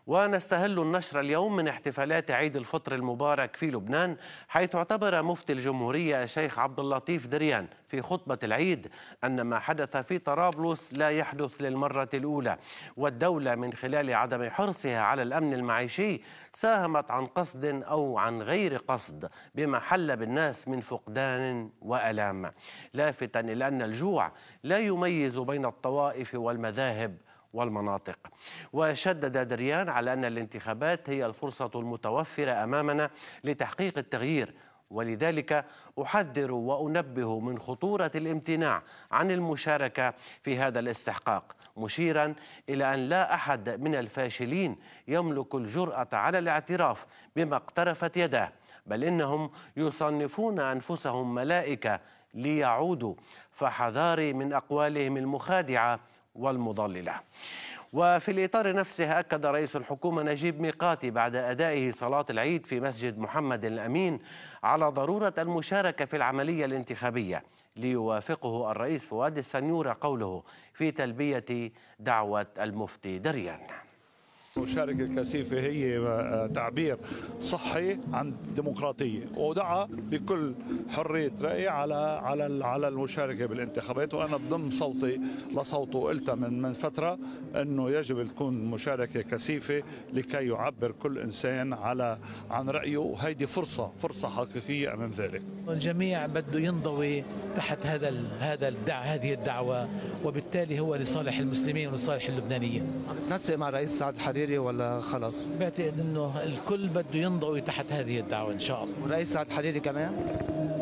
ونستهل النشر اليوم من احتفالات عيد الفطر المبارك في لبنان، حيث اعتبر مفتي الجمهورية الشيخ عبد اللطيف دريان في خطبة العيد أن ما حدث في طرابلس لا يحدث للمرة الأولى، والدولة من خلال عدم حرصها على الأمن المعيشي ساهمت عن قصد أو عن غير قصد بما حل بالناس من فقدان وألام، لافتا إلى أن الجوع لا يميز بين الطوائف والمذاهب والمناطق. وشدد دريان على أن الانتخابات هي الفرصة المتوفرة أمامنا لتحقيق التغيير، ولذلك أحذر وأنبه من خطورة الامتناع عن المشاركة في هذا الاستحقاق، مشيرا إلى أن لا أحد من الفاشلين يملك الجرأة على الاعتراف بما اقترفت يداه، بل إنهم يصنفون أنفسهم ملائكة ليعودوا، فحذاري من أقوالهم المخادعة والمضللة. وفي الإطار نفسه أكد رئيس الحكومة نجيب ميقاتي بعد أدائه صلاة العيد في مسجد محمد الأمين على ضرورة المشاركة في العملية الانتخابية، ليوافقه الرئيس فؤاد السنيورة قوله في تلبية دعوة المفتي دريان. المشاركة الكثيفة هي تعبير صحي عن الديمقراطية، ودعا بكل حرية رأي على المشاركة بالانتخابات، وأنا بضم صوتي لصوته. قلت من فترة أنه يجب تكون مشاركة كثيفة لكي يعبر كل إنسان عن رأيه، وهيدي فرصة حقيقية أمام ذلك. الجميع بده ينضوي تحت هذه الدعوة، وبالتالي هو لصالح المسلمين ولصالح اللبنانيين. بتنسق مع الرئيس سعد الحريري ولا خلص؟ بعتقد انه الكل بده ينضوي تحت هذه الدعوة ان شاء الله. والرئيس سعد الحريري كمان؟